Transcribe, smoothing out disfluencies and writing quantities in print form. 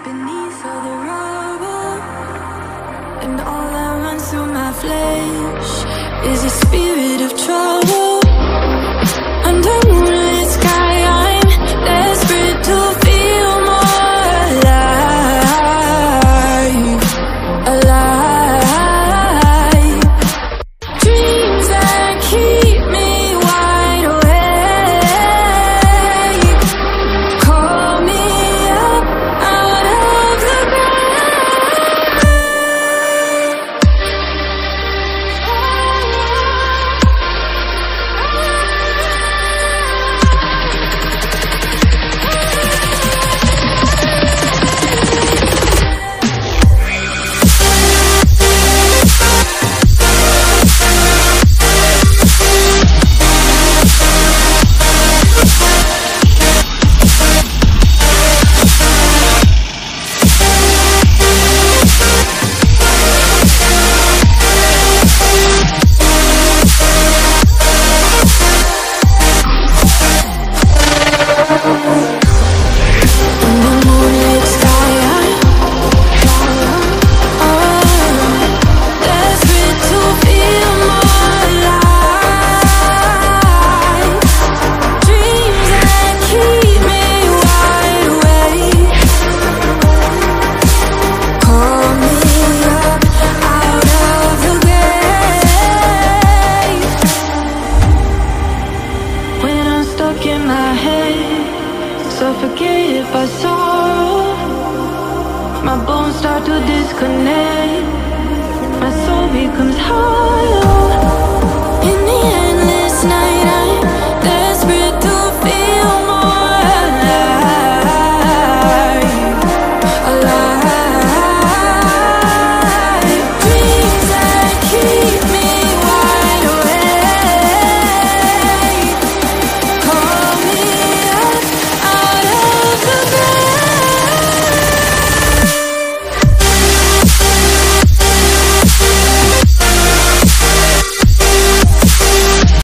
beneath all the rubble, and all that runs through my flesh is a spirit of trouble. Under moonlit sky, I'm desperate to feel more alive, alive. Dreams that keep me wide awake, call me up out of the suffocate by sorrow. My bones start to disconnect. My soul becomes hollow.